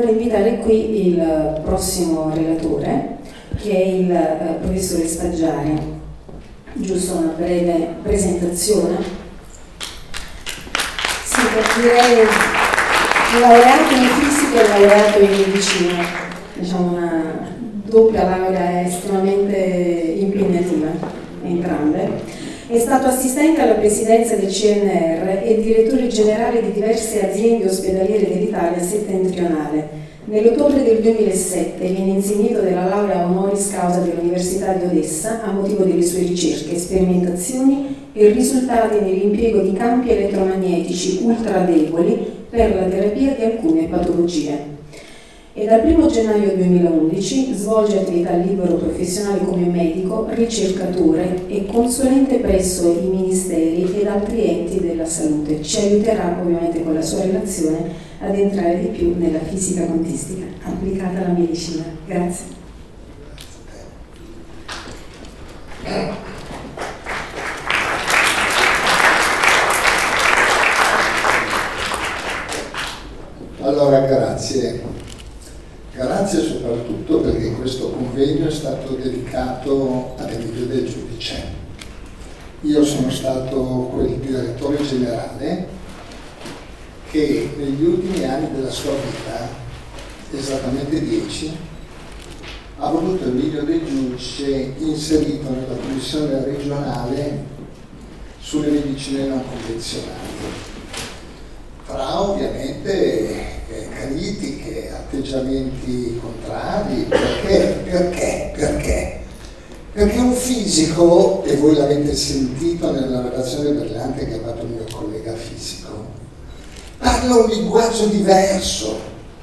vorrei invitare qui il prossimo relatore, che è il professore Spaggiari. Giusto una breve presentazione. Sì, direi laureato in fisica e laureato in medicina, diciamo una doppia laurea estremamente impegnativa, entrambe. È stato assistente alla presidenza del CNR e direttore generale di diverse aziende ospedaliere dell'Italia settentrionale. Nell'ottobre del 2007 viene insignito della laurea honoris causa dell'Università di Odessa a motivo delle sue ricerche, sperimentazioni e risultati nell'impiego di campi elettromagnetici ultradeboli per la terapia di alcune patologie. E dal 1 gennaio 2011 svolge attività libero professionale come medico, ricercatore e consulente presso i ministeri ed altri enti della salute. Ci aiuterà ovviamente con la sua relazione ad entrare di più nella fisica quantistica applicata alla medicina. Grazie. Allora, grazie. Grazie soprattutto perché questo convegno è stato dedicato all'Emilio Del Giudice. Io sono stato quel direttore generale che negli ultimi anni della sua vita, esattamente 10, ha voluto Emilio Del Giudice inserito nella commissione regionale sulle medicine non convenzionali. Tra ovviamente critiche, atteggiamenti contrari. Perché? Perché un fisico, e voi l'avete sentito nella relazione brillante che ha fatto il mio collega fisico, parla un linguaggio diverso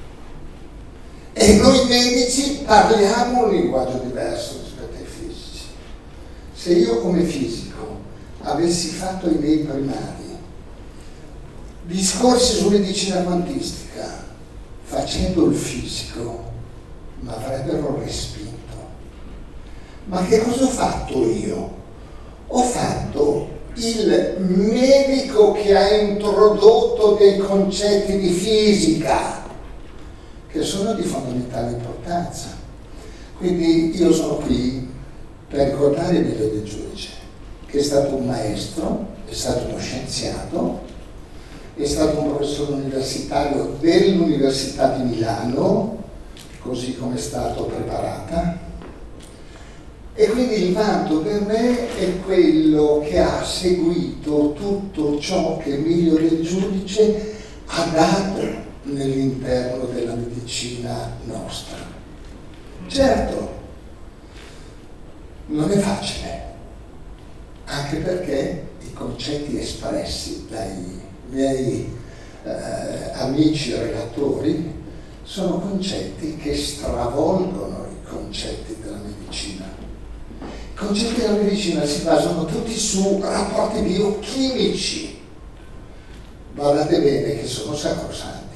e noi medici parliamo un linguaggio diverso rispetto ai fisici. Se io come fisico avessi fatto i miei primari discorsi su medicina quantistica facendo il fisico, mi avrebbero respinto. Ma che cosa ho fatto io? Ho fatto il medico che ha introdotto dei concetti di fisica che sono di fondamentale importanza. Quindi io sono qui per ricordare Emilio Del Giudice, che è stato un maestro, è stato uno scienziato, è stato un professore universitario dell'Università di Milano, così come è stato preparata, e quindi il vanto per me è quello che ha seguito tutto ciò che Emilio Del Giudice ha dato nell'interno della medicina nostra. Certo, non è facile, anche perché i concetti espressi dai miei amici relatori sono concetti che stravolgono i concetti della medicina. I concetti della medicina si basano tutti su rapporti biochimici. Guardate bene che sono sacrosanti.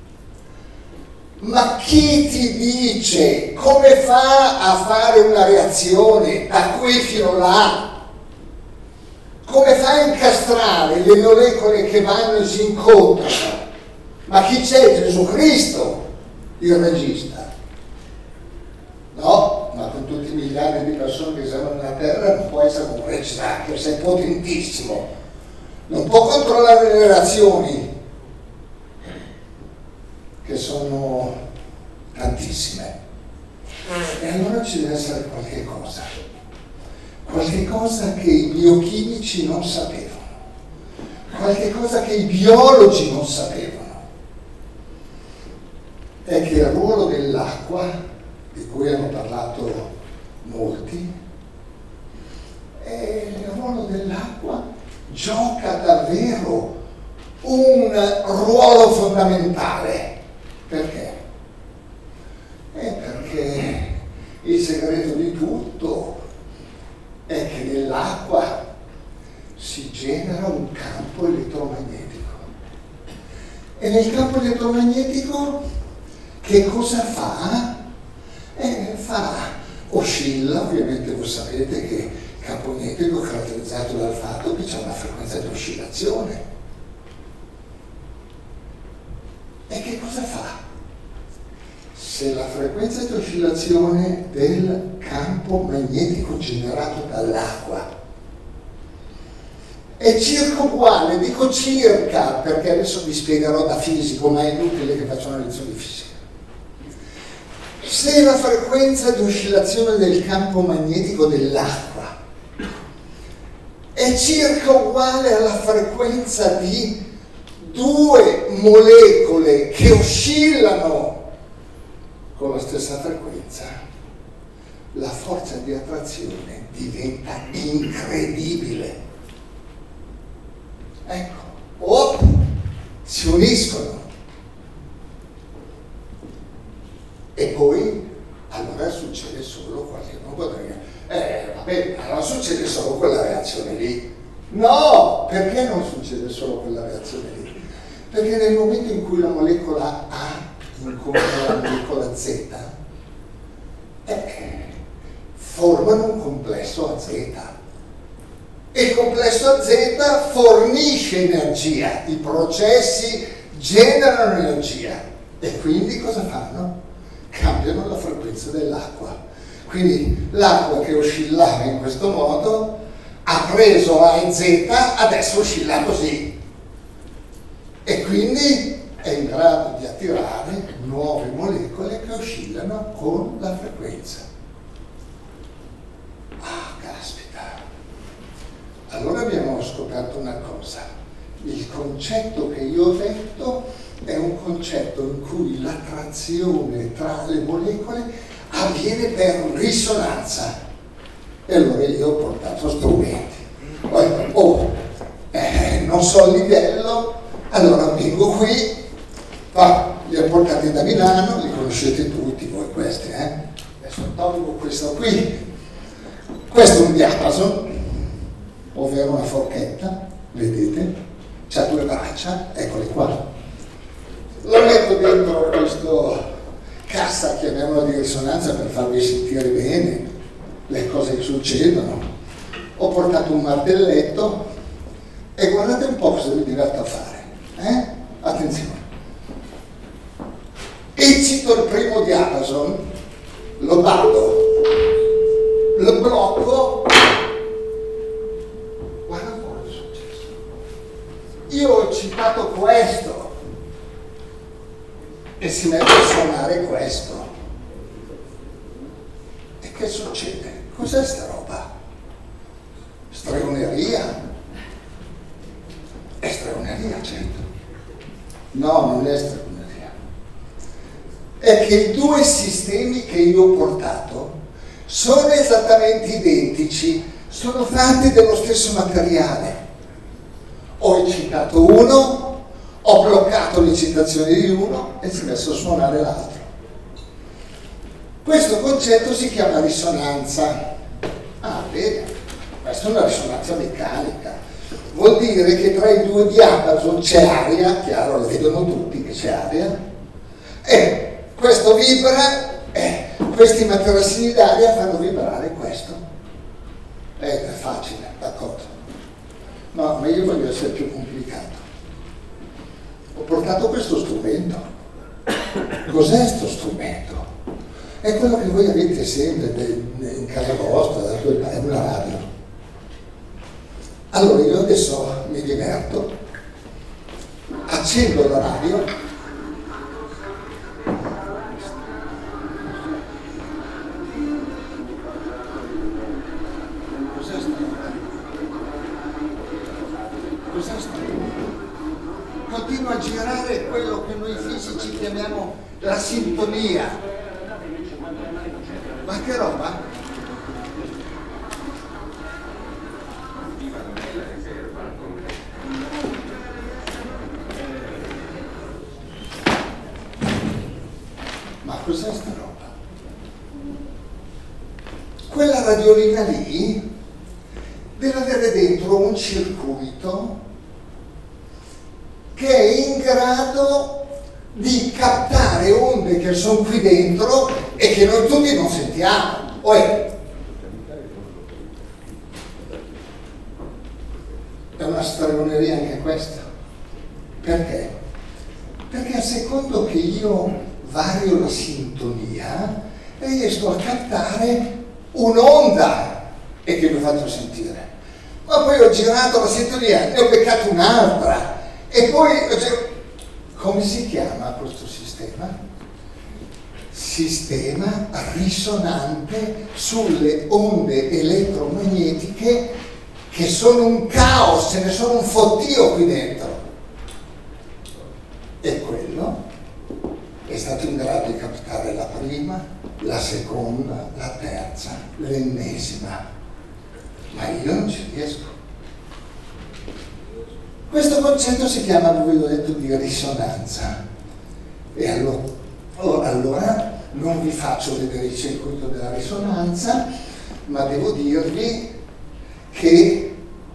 Ma chi ti dice come fa a fare una reazione da qui fino là? Come fa a incastrare le molecole che vanno e si incontrano? Ma chi c'è? Gesù Cristo, il regista? No, ma con tutti i miliardi di persone che siamo nella Terra non può essere un regista, che sei potentissimo. Non può controllare le reazioni, che sono tantissime. E allora ci deve essere qualche cosa che i biochimici non sapevano, qualche cosa che i biologi non sapevano, è che il ruolo dell'acqua, di cui hanno parlato molti, il ruolo dell'acqua gioca davvero un ruolo fondamentale. Perché? Perché il segreto di tutto è che nell'acqua si genera un campo elettromagnetico. E nel campo elettromagnetico che cosa fa? Oscilla, ovviamente voi sapete che il campo magnetico è caratterizzato dal fatto che c'è una frequenza di oscillazione. E che cosa fa? se la frequenza di oscillazione del campo magnetico generato dall'acqua è circa uguale, dico circa perché adesso vi spiegherò da fisico, ma è inutile che faccia una lezione di fisica. Se la frequenza di oscillazione del campo magnetico dell'acqua è circa uguale alla frequenza di due molecole che oscillano con la stessa frequenza, la forza di attrazione diventa incredibile. Ecco, si uniscono. E poi, allora succede solo qualcuno potrebbe dire, vabbè, allora succede solo quella reazione lì. No, perché non succede solo quella reazione lì? Perché nel momento in cui la molecola A incontra la molecola Z, formano un complesso a Z. E il complesso a Z fornisce energia, i processi generano energia e quindi cosa fanno? Cambiano la frequenza dell'acqua. Quindi l'acqua che oscillava in questo modo ha preso A e Z, adesso oscilla così. E quindi è in grado di attirare nuove molecole che oscillano con la frequenza. Ah, caspita! Allora abbiamo scoperto una cosa. Il concetto che io ho detto è un concetto in cui l'attrazione tra le molecole avviene per risonanza. E allora io ho portato strumenti. Non so il livello, allora vengo qui, li ho portati da Milano, li conoscete tutti voi questi, Adesso tolgo questo qui. Questo è un diapason, ovvero una forchetta, vedete? C'ha due braccia, eccole qua. Lo metto dentro questo cassa, chiamiamola di risonanza, per farvi sentire bene le cose che succedono. Ho portato un martelletto e guardate un po' cosa mi diverto a fare. Attenzione. Eccito il primo diapason, lo batto, lo blocco. Guarda un po' cosa è successo. Io ho citato questo e si mette a suonare questo. E che succede? Cos'è sta roba? Stregoneria? È stregoneria, certo. No, non è stregoneria. È che i due sistemi che io ho portato sono esattamente identici, sono fatti dello stesso materiale. Ho eccitato uno, ho bloccato l'eccitazione di uno e si è messo a suonare l'altro. Questo concetto si chiama risonanza. Ah, bene, questa è una risonanza meccanica. Vuol dire che tra i due diapason c'è aria, chiaro, lo vedono tutti che c'è aria, e questo vibra, e questi materassini d'aria fanno vibrare questo. È facile, d'accordo? No, ma io voglio essere più complicato. Ho portato questo strumento. Cos'è questo strumento? È quello che voi avete sempre in casa vostra, è una radio. Allora io adesso mi diverto, accendo la radio, cos'è sta roba? Cos'è sta roba? Continua a girare quello che noi fisici chiamiamo la sintonia. Ma che roba? Ma cos'è sta roba? Quella radiolina lì deve avere dentro un circuito che è in grado di captare onde che sono qui dentro e che noi tutti non sentiamo. È una stregoneria anche questa. Perché? Perché a secondo che io vario la sintonia e riesco a captare un'onda e che mi faccio sentire. Ma poi ho girato la sintonia, ne ho beccato un'altra e poi come si chiama questo sistema? Sistema risonante sulle onde elettromagnetiche che sono un caos, ce ne sono un fottio qui dentro. E quello è stato in grado di captare la prima, la seconda, la terza, l'ennesima. Ma io non ci riesco. Questo concetto si chiama, come vi ho detto, di risonanza. E allora non vi faccio vedere il circuito della risonanza, ma devo dirvi che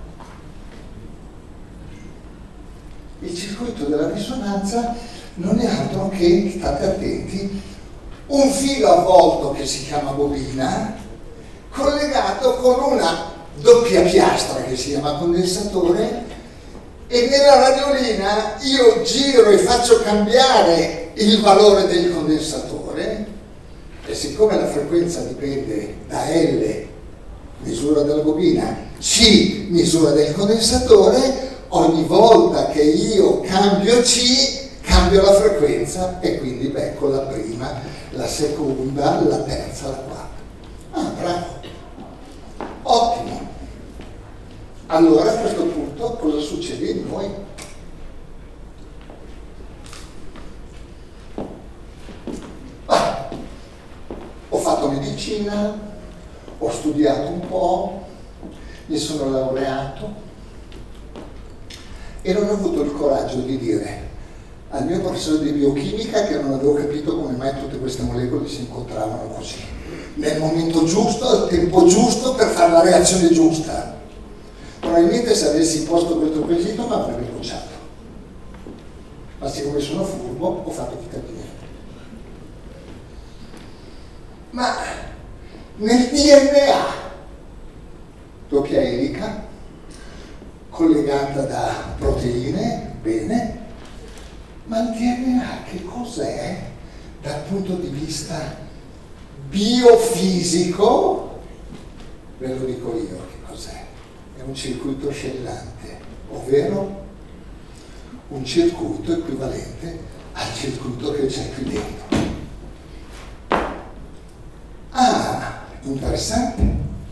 il circuito della risonanza non è altro che, state attenti, un filo avvolto che si chiama bobina, collegato con una doppia piastra che si chiama condensatore, e nella radiolina io giro e faccio cambiare il valore del condensatore, e siccome la frequenza dipende da L, misura della bobina, C, misura del condensatore, ogni volta che io cambio C, cambio la frequenza e quindi becco la prima, la seconda, la terza, la quarta. Ah, bravo. Ottimo. Allora a questo punto cosa succede in noi? Ho fatto medicina, ho studiato un po', mi sono laureato e non ho avuto il coraggio di dire al mio professore di biochimica che non avevo capito come mai tutte queste molecole si incontravano così, nel momento giusto, al tempo giusto, per fare la reazione giusta. Probabilmente se avessi posto questo quesito mi avrebbe bocciato, ma siccome sono furbo ho fatto finta di niente. Ma nel DNA, doppia elica, collegata da proteine, bene, ma il DNA che cos'è dal punto di vista biofisico? Ve lo dico io che cos'è. È un circuito oscillante, ovvero un circuito equivalente al circuito che c'è qui dentro. Ah, interessante.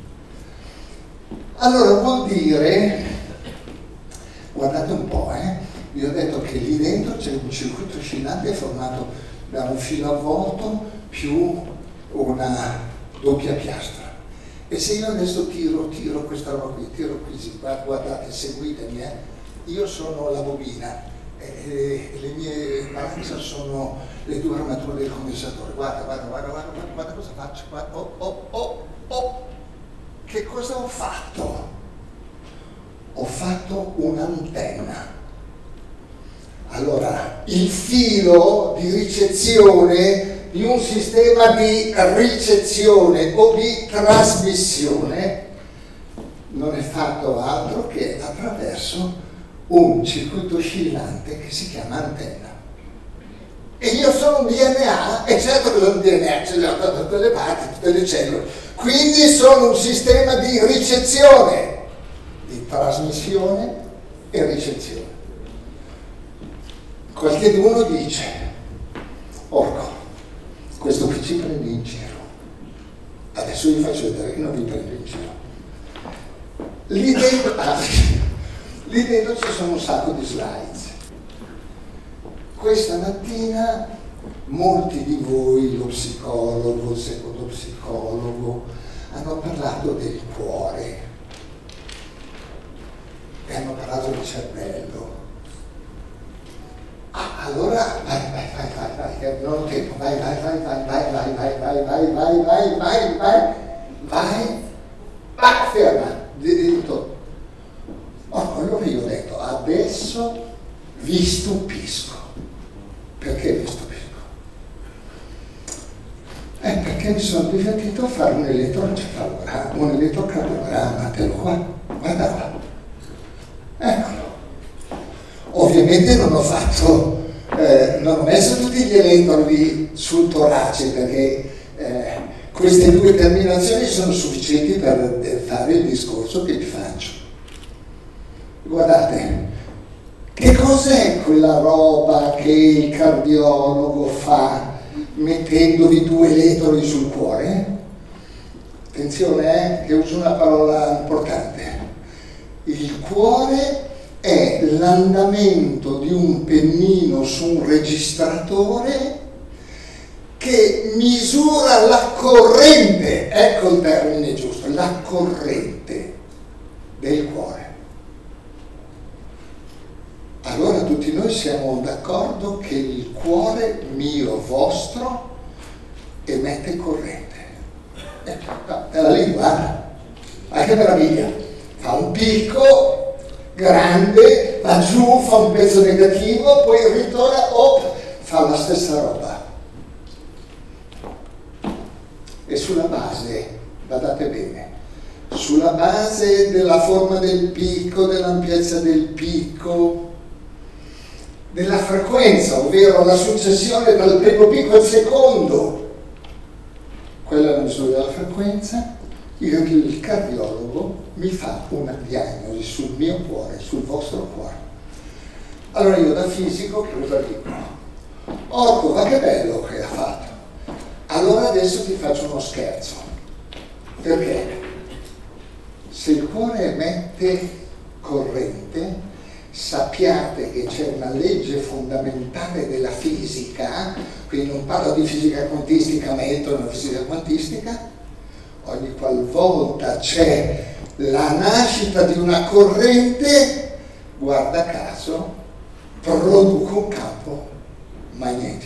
Allora vuol dire, guardate un po', vi ho detto che lì dentro c'è un circuito oscillante formato da un filo avvolto più una doppia piastra. E se io adesso tiro questa roba qui, tiro così, guardate, seguitemi, io sono la bobina, le mie braccia sono le due armature del condensatore, guarda cosa faccio, guarda, che cosa ho fatto? Ho fatto un'antenna. Allora, il filo di ricezione di un sistema di ricezione o di trasmissione non è fatto altro che attraverso un circuito oscillante che si chiama antenna. E io sono un DNA, e certo che sono un DNA, ce l'ho da tutte le parti, tutte le cellule, quindi sono un sistema di ricezione, di trasmissione e ricezione. Qualcheduno dice, orco, questo qui ci prende in giro. Adesso vi faccio vedere che non vi prendo in giro. Lì dentro ci sono un sacco di slides. Questa mattina molti di voi, lo psicologo, il secondo psicologo, hanno parlato del cuore e hanno parlato del cervello. Allora vai, non ho tempo, vai, ferma, diritto. Allora io ho detto, adesso vi stupisco. Perché vi stupisco? Perché mi sono divertito a fare un elettrocardiogramma, te lo qua, guarda qua. Eccolo. Ovviamente non ho fatto non ho messo tutti gli elettrodi sul torace perché queste due terminazioni sono sufficienti per fare il discorso che vi faccio. Guardate, che cos'è quella roba che il cardiologo fa mettendovi due elettrodi sul cuore? Attenzione, che uso una parola importante. Il cuore è l'andamento di un pennino su un registratore che misura la corrente, ecco il termine giusto, la corrente del cuore. Allora tutti noi siamo d'accordo che il cuore mio, vostro, emette corrente. È la lingua, ma che meraviglia! Fa un picco grande, va giù, fa un pezzo negativo, poi ritorna, fa la stessa roba. E sulla base, badate bene, sulla base della forma del picco, dell'ampiezza del picco, della frequenza, ovvero la successione dal primo picco al secondo, quella è la misura della frequenza, il cardiologo mi fa una diagnosi sul mio cuore, sul vostro cuore. Allora io da fisico che cosa dico? Orco, ma che bello che ha fatto! Allora adesso ti faccio uno scherzo, perché se il cuore emette corrente, sappiate che c'è una legge fondamentale della fisica, quindi non parlo di fisica quantistica, ma entro nella fisica quantistica, ogni qualvolta c'è la nascita di una corrente, guarda caso, produco un campo magnetico.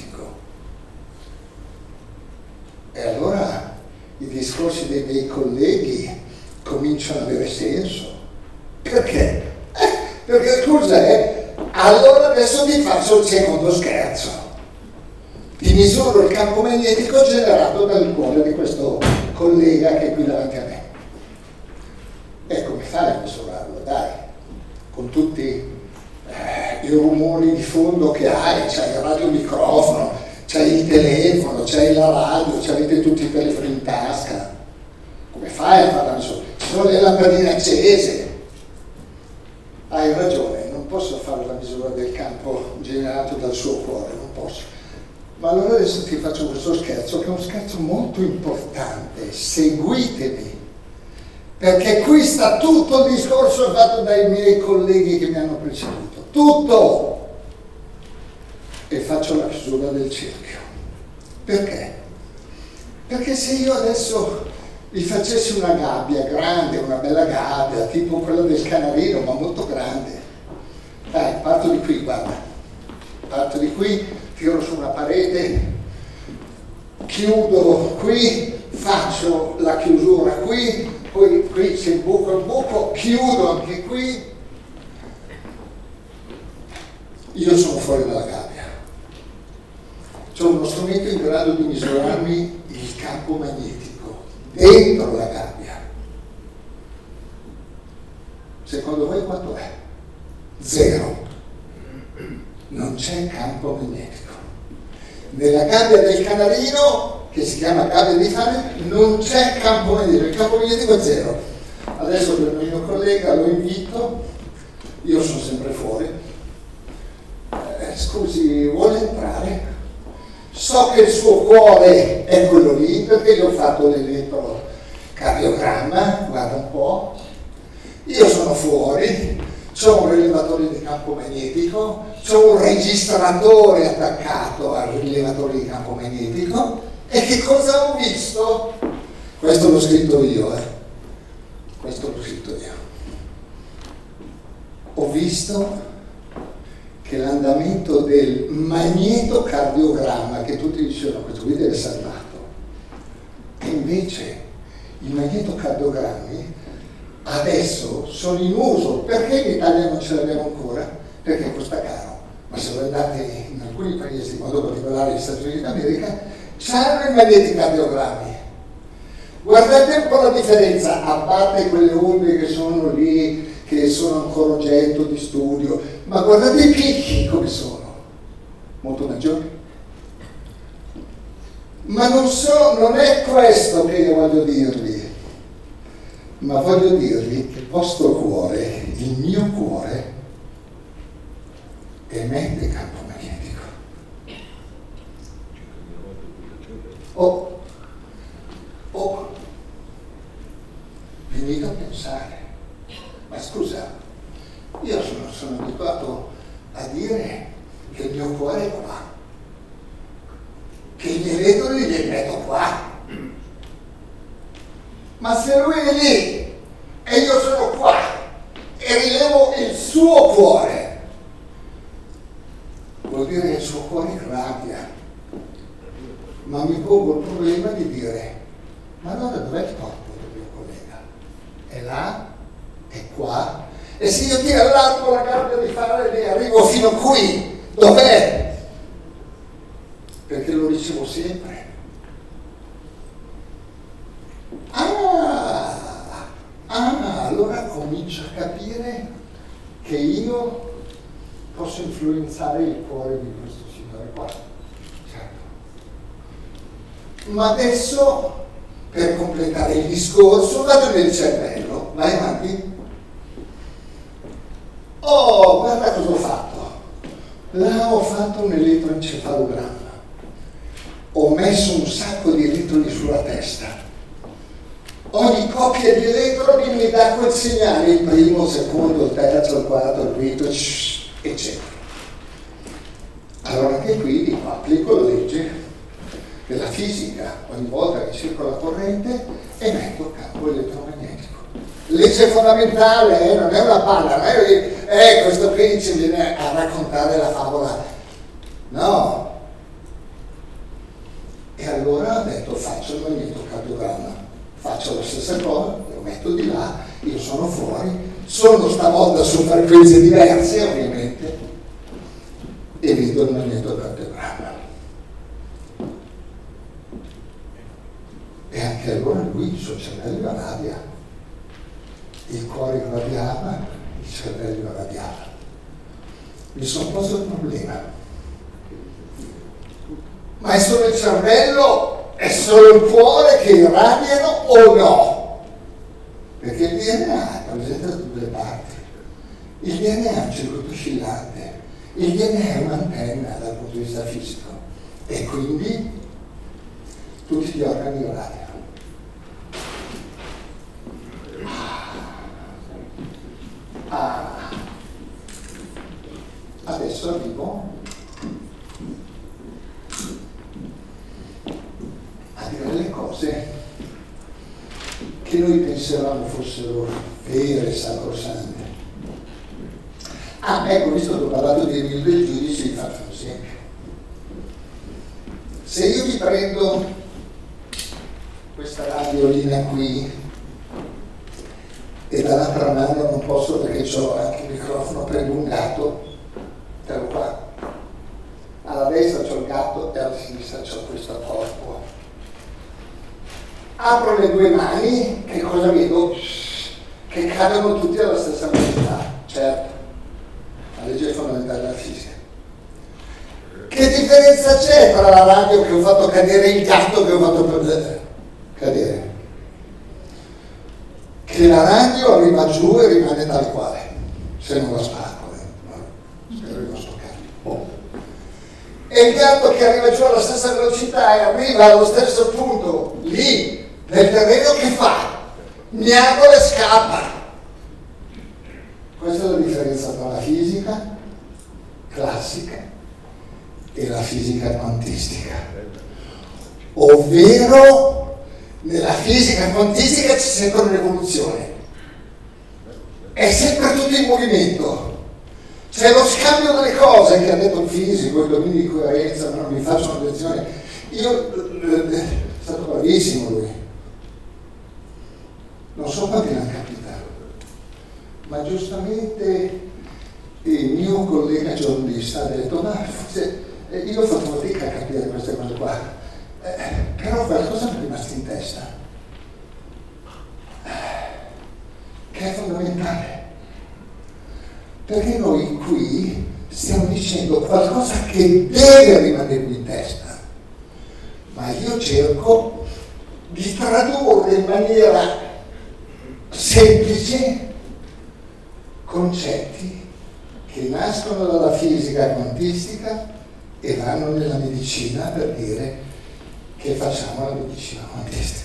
E allora i discorsi dei miei colleghi cominciano ad avere senso. Perché? Perché scusa, allora adesso ti faccio il secondo scherzo. Ti misuro il campo magnetico generato dal cuore di questo collega che è qui davanti a me. E come fai a misurarlo? Dai, con tutti i rumori di fondo che hai, c'hai il radiomicrofono, c'hai il telefono, c'hai la radio, c'avete tutti i telefoni in tasca. Come fai a fare la misura? Ci sono le lampadine accese. Hai ragione, non posso fare la misura del campo generato dal suo cuore, non posso. Ma allora adesso ti faccio questo scherzo, che è un scherzo molto importante. Seguitemi, perché qui sta tutto il discorso fatto dai miei colleghi che mi hanno preceduto. Tutto! E faccio la chiusura del cerchio. Perché? Perché se io adesso vi facessi una gabbia grande, una bella gabbia, tipo quella del canarino, ma molto grande. Dai, parto di qui, guarda. Parto di qui, tiro su una parete, chiudo qui, faccio la chiusura qui, poi qui c'è il buco, chiudo anche qui. Io sono fuori dalla gabbia. C'è uno strumento in grado di misurarmi il campo magnetico dentro la gabbia. Secondo voi quanto è? 0. Non c'è campo magnetico. Nella gabbia del canarino, che si chiama gabbia di fame, non c'è campo magnetico. Il campo magnetico è 0. Adesso per il mio collega lo invito, io sono sempre fuori. Scusi, vuole entrare? So che il suo cuore è quello lì, perché gli ho fatto l'elettrocardiogramma, guarda un po'. Io sono fuori, c'ho un rilevatore di campo magnetico, c'ho un registratore attaccato al rilevatore di campo magnetico, e che cosa ho visto? Questo l'ho scritto io, Questo l'ho scritto io. Ho visto che l'andamento del magnetocardiogramma, che tutti dicevano questo qui deve essere salvato, e invece i magnetocardiogrammi adesso sono in uso. Perché in Italia non ce l'abbiamo ancora? Perché costa caro, ma se voi andate in alcuni paesi, in modo particolare negli Stati Uniti d'America, c'hanno i magnetocardiogrammi. Guardate un po' la differenza, a parte quelle onde che sono lì, che sono ancora oggetto di studio, ma guardate i picchi come sono. molto maggiori. Ma non è questo che io voglio dirvi, ma voglio dirvi che il vostro cuore, il mio cuore, emette campo magnetico. Venite a pensare, ma scusa, io sono abituato a dire che il mio cuore è qua, che i miei vetri li metto qua, ma se lui è lì e io sono qua e rilevo il suo cuore, vuol dire che il suo cuore irradia. Ma mi pongo il problema di dire, ma allora dov'è il corpo del mio collega? È là? È qua? E se io tiro all'alto la gabbia di fare e arrivo fino qui, dov'è? Perché lo ricevo sempre. Allora comincio a capire che io posso influenzare il cuore di questo signore qua. Certo. Ma adesso, per completare il discorso, vado nel cervello. Vai avanti. Oh, guarda cosa ho fatto. Là ho fatto un elettroencefalogramma. Ho messo un sacco di elettrodi sulla testa. Ogni coppia di elettrodi mi dà quel segnale, il primo, il secondo, il terzo, il quarto, il quinto, eccetera. Allora anche qui dico, applico la legge della fisica, ogni volta che circola corrente emetto campo elettromagnetico. Legge fondamentale, non è una palla, non è questo qui ci viene a raccontare la favola. No. E allora ho detto, faccio il magnetocardiogramma. Faccio la stessa cosa, lo metto di là, io sono fuori, sono stavolta su frequenze diverse ovviamente e vedo il magnetocardiogramma. E anche allora lui, il suo cervello irradia, il cuore irradiava, il cervello irradiava. Mi sono posto il problema, ma è solo il cervello? È solo il cuore che irradiano o no? Perché il DNA rappresenta tutte le parti. Il DNA è un circuito oscillante, il DNA è un'antenna dal punto di vista fisico e quindi tutti gli organi irradiano. Adesso arrivo a dire le cose che noi pensavamo fossero vere, sacrosante. Ecco, visto che ho parlato di Emilio del Giudice, vi faccio un esempio. Se io vi prendo questa radiolina qui e dall'altra mano non posso perché ho anche il microfono prelungato, ero qua. Alla destra c'ho il gatto e alla sinistra c'ho questo corpo. Apro le due mani, che cosa vedo? Che cadono tutti alla stessa velocità, certo, la legge fondamentale della fisica. Che differenza c'è tra la radio che ho fatto cadere e il gatto che ho fatto cadere? Che la radio arriva giù e rimane tal quale, se non la spacco, spero di non stoccare. E il gatto che arriva giù alla stessa velocità e arriva allo stesso punto, lì, nel terreno, che fa? Miagola e scappa. Questa è la differenza tra la fisica classica e la fisica quantistica. Ovvero, nella fisica quantistica c'è sempre un'evoluzione. È sempre tutto in movimento. C'è lo scambio delle cose che ha detto il fisico, il dominio di coerenza, ma non mi faccio una lezione. È stato bravissimo lui. Non so quanti l'hanno capita, ma giustamente il mio collega giornalista ha detto, ma forse io ho fatto fatica a capire queste cose qua, però qualcosa mi è rimasto in testa, che è fondamentale, perché noi qui stiamo dicendo qualcosa che deve rimanere in testa, ma io cerco di tradurre in maniera semplice concetti che nascono dalla fisica quantistica e vanno nella medicina per dire che facciamo la medicina quantistica.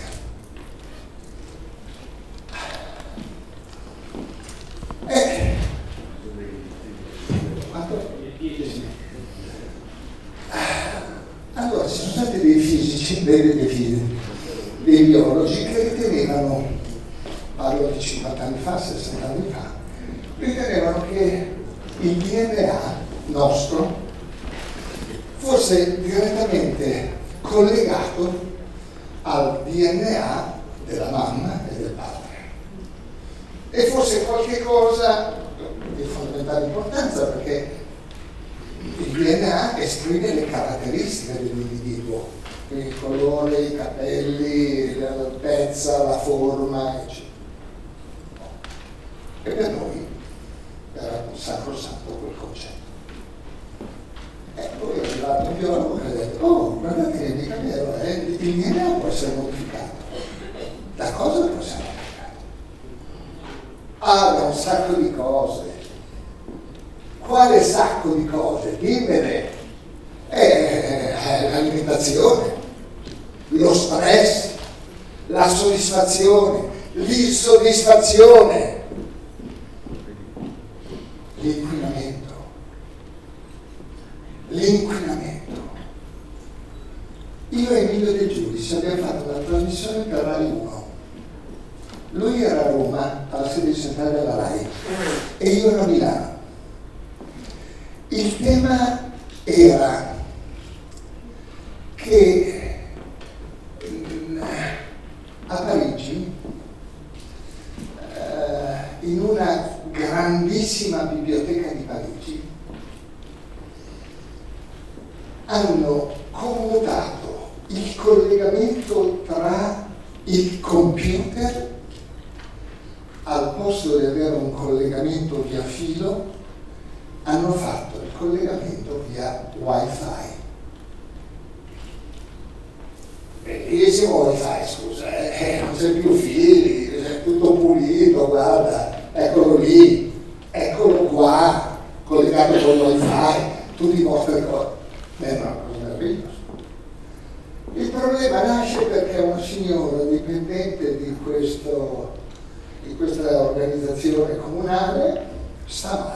Allora, ci sono stati dei fisici, dei biologi che ritenevano, parlo di 50 anni fa, 60 anni fa, ritenevano che il DNA nostro fosse direttamente collegato al DNA della mamma e del padre e fosse qualche cosa di fondamentale importanza, perché il DNA esprime le caratteristiche dell'individuo, il colore, i capelli, l'altezza, la forma, eccetera. E per noi era sacrosanto quel concetto. E poi è arrivato un biologo che ha detto: oh, guardate che mica vero, il DNA può essere modificato. Da cosa può essere modificato? Ah, da un sacco di cose. Quale sacco di cose? Dimmene. L'alimentazione, lo stress, la soddisfazione, l'insoddisfazione, l'inquinamento. Io e Emilio De Giudice abbiamo fatto una trasmissione per Rai 1. Lui era a Roma, alla sede centrale della Rai, e io ero a Milano. Il tema era che a Parigi, in una grandissima biblioteca di Parigi, hanno commutato il collegamento tra il computer, al posto di avere un collegamento via filo, hanno fatto il collegamento via wifi. Bellissimo wifi, scusa, non c'è più fili, è tutto pulito, guarda, eccolo lì, eccolo qua, collegato con il wifi, tu dimostri cosa. È una cosa meravigliosa. Il problema nasce perché una signora dipendente di questa organizzazione comunale sta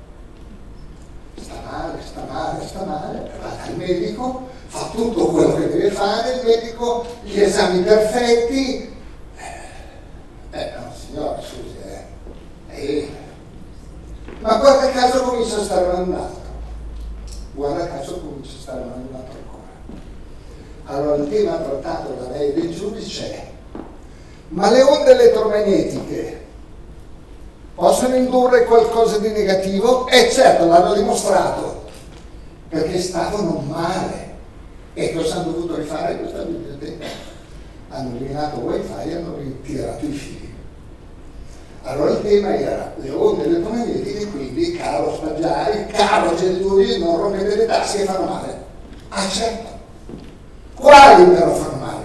male, va dal medico, fa tutto quello che deve fare il medico, gli esami perfetti. No, signora, scusi, ma guarda caso comincia a stare mandato. Guarda caso comincia a stare mandato ancora. Allora il tema trattato da lei del giudice è: ma le onde elettromagnetiche possono indurre qualcosa di negativo? Certo, l'hanno dimostrato, perché stavano male. E cosa hanno dovuto rifare questa biblioteca? Hanno eliminato il wifi e hanno ritirato i fili. Allora il tema era le onde elettromagnetiche, quindi caro Spaggiari, caro Gelturi, non rompete le tasche e fanno male. Ah certo, quali però fanno male?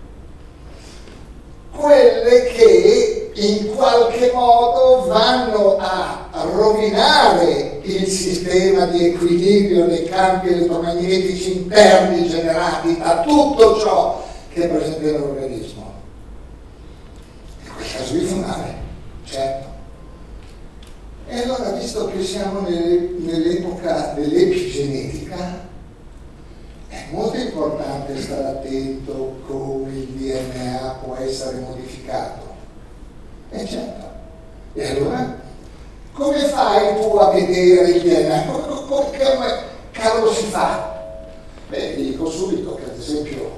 Quelle che in qualche modo vanno a rovinare il sistema di equilibrio dei campi elettromagnetici interni generati da tutto ciò che è presente nell'organismo. In quel caso vi fa male, certo. E allora, visto che siamo nell'epoca dell'epigenetica, è molto importante stare attento come il DNA può essere modificato. E certo. E allora, come fai tu a vedere il DNA? Come cavolo si fa? Beh, vi dico subito che ad esempio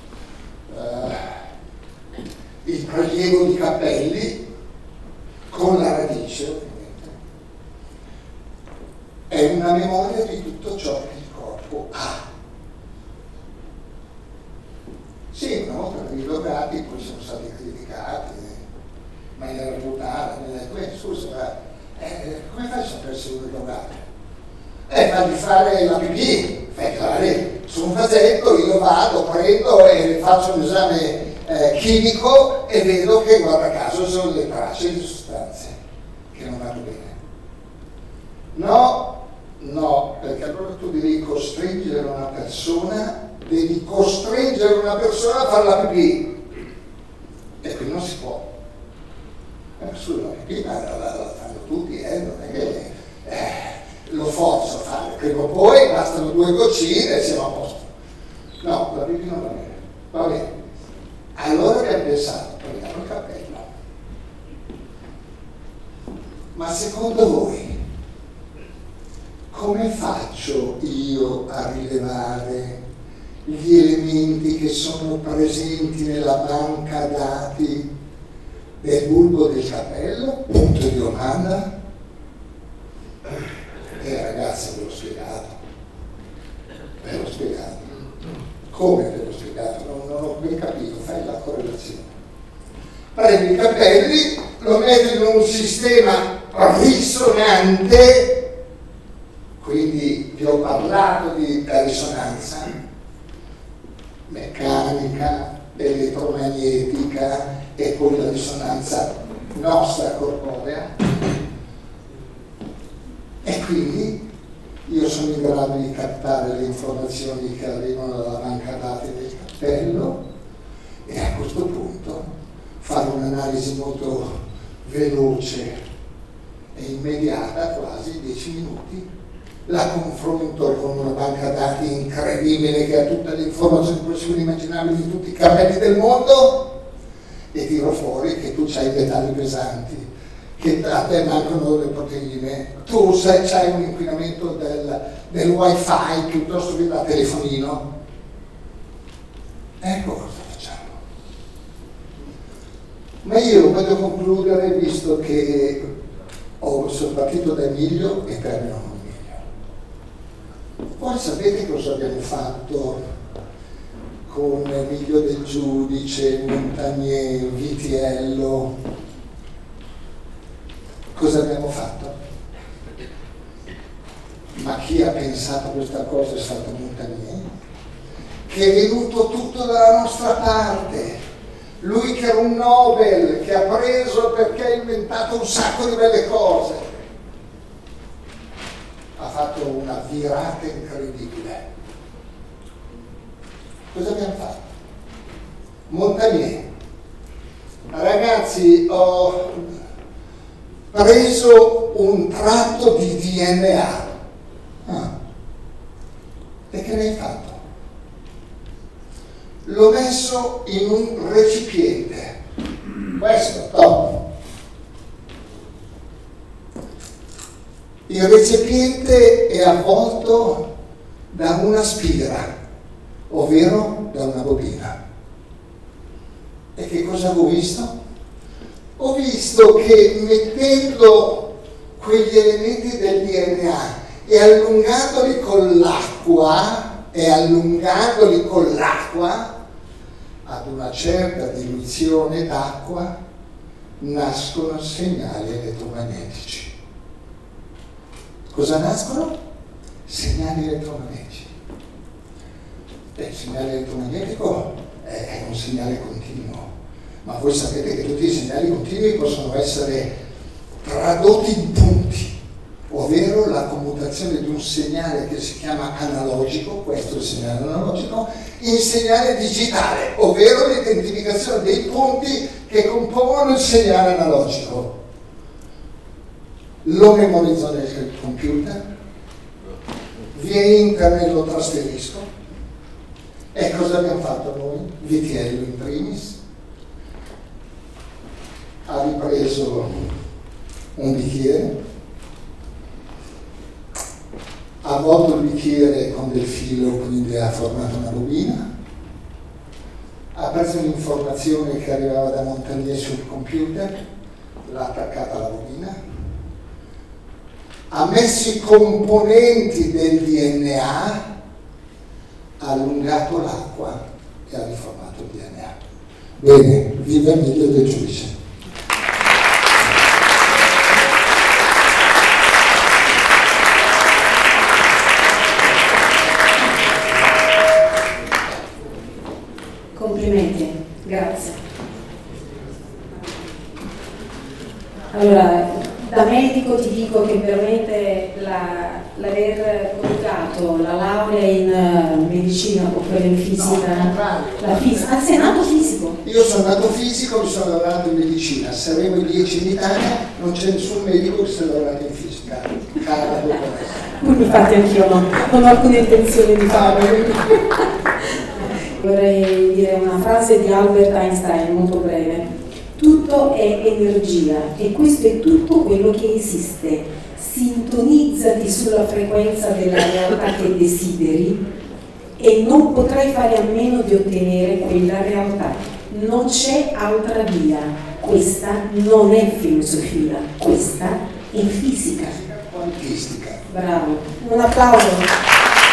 il prelievo di capelli con la radice, ovviamente, è una memoria di tutto ciò che il corpo ha. Sì, una volta rilogati, poi sono stati criticati in maniera brutale. Scusa, come fai a sapere se uno è rilogato? Fagli fare la pipì, su un vasetto io vado, prendo e faccio un esame chimico e vedo che, guarda caso, sono le tracce di sostanze che non vanno bene. No, perché allora tu devi costringere una persona a fare la pipì, e qui non si può. La pipì la fanno tutti, non è che lo forzo a fare, prima o poi bastano 2 goccine e siamo a posto. No, la pipì non va bene. Va bene. Allora abbiamo pensato, prendiamo il cappello. Ma secondo voi come faccio io a rilevare gli elementi che sono presenti nella banca dati del bulbo del capello? Punto di domanda. Ragazzi, ve l'ho spiegato. Come ve l'ho spiegato? Non ho ben capito, fai la correlazione. Prendi i capelli, lo metti in un sistema risonante, quindi vi ho parlato di risonanza meccanica, elettromagnetica e poi la risonanza nostra corporea, e quindi io sono in grado di captare le informazioni che arrivano dalla banca dati del cappello e a questo punto fare un'analisi molto veloce e immediata, quasi 10 minuti, la confronto con una banca dati incredibile che ha tutte le informazioni possibili e immaginabili di tutti i capelli del mondo e tiro fuori che tu c'hai metalli pesanti, che a te mancano le proteine, tu c'hai un inquinamento del wifi piuttosto che da telefonino. Ecco cosa facciamo. Ma io voglio concludere, visto che sono partito da Emilio e termino con Emilio. Voi sapete cosa abbiamo fatto con Emilio Del Giudice, Montagnier, Vitiello? Cosa abbiamo fatto? Ma chi ha pensato a questa cosa è stato Montagnier, che è venuto tutto dalla nostra parte. Lui che era un Nobel, che ha preso perché ha inventato un sacco di belle cose, ha fatto una virata incredibile. Cosa abbiamo fatto? Montagnier: ragazzi, ho preso un tratto di DNA. E che ne hai fatto? L'ho messo in un recipiente. Questo, top. Il recipiente è avvolto da una spira, ovvero da una bobina. E che cosa ho visto? Ho visto che mettendo quegli elementi del DNA e allungandoli con l'acqua, ad una certa diluizione d'acqua, nascono segnali elettromagnetici. Cosa nascono? Segnali elettromagnetici. Il segnale elettromagnetico è un segnale continuo, ma voi sapete che tutti i segnali continui possono essere tradotti in punti, ovvero la commutazione di un segnale che si chiama analogico, questo è il segnale analogico, in segnale digitale, ovvero l'identificazione dei punti che compongono il segnale analogico. Lo memorizzo nel computer, via internet lo trasferisco. E cosa abbiamo fatto noi? Vitiello in primis ha ripreso un bicchiere, ha avvolto il bicchiere con del filo, quindi ha formato una bobina, ha preso l'informazione che arrivava da Montagnier sul computer, l'ha attaccata alla bobina, ha messo i componenti del DNA, ha allungato l'acqua e ha riformato il DNA. Bene, viva Emilio Del Giudice. Grazie. Allora, da medico ti dico che veramente l'aver coniugato la laurea in medicina con quella in fisica, ah, sei nato fisico? Io sono nato fisico, mi sono laureato in medicina, saremo in 10 in Italia, non c'è nessun medico che si è laureato in fisica. Cara dottoressa. Infatti anch'io non ho alcuna intenzione di farlo. Vorrei dire una frase di Albert Einstein, molto breve. Tutto è energia e questo è tutto quello che esiste. Sintonizzati sulla frequenza della realtà che desideri e non potrai fare a meno di ottenere quella realtà. Non c'è altra via. Questa non è filosofia, questa è fisica. Quantistica. Bravo. Un applauso.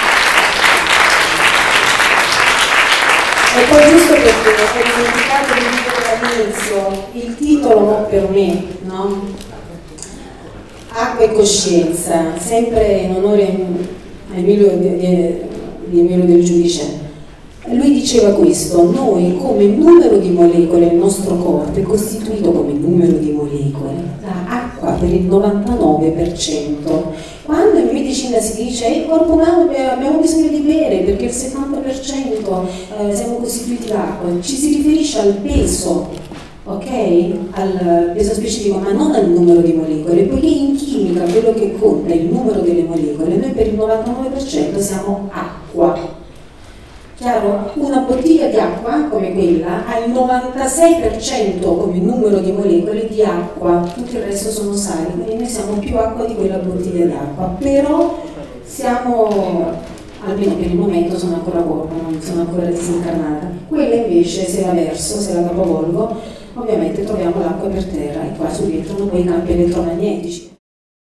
E poi giusto perché ho dimenticato di dire all'inizio, il titolo per me, no? Acqua e coscienza, sempre in onore a Emilio del Giudice. Lui diceva questo: noi come numero di molecole, il nostro corpo è costituito come numero di molecole da acqua per il 99%. Quando in medicina si dice il corpo umano abbiamo bisogno di bere perché il 70% siamo costituiti da acqua, ci si riferisce al peso, ok? Al peso specifico, ma non al numero di molecole, poiché in chimica quello che conta è il numero delle molecole, noi per il 99% siamo acqua. Chiaro? Una bottiglia di acqua come quella ha il 96% come numero di molecole di acqua, tutto il resto sono sali, quindi noi siamo più acqua di quella bottiglia di acqua, però siamo, almeno per il momento, sono ancora corpo, non sono ancora disincarnata. Quella invece, se la verso, se la capovolgo, ovviamente troviamo l'acqua per terra e qua subentrano poi i campi elettromagnetici.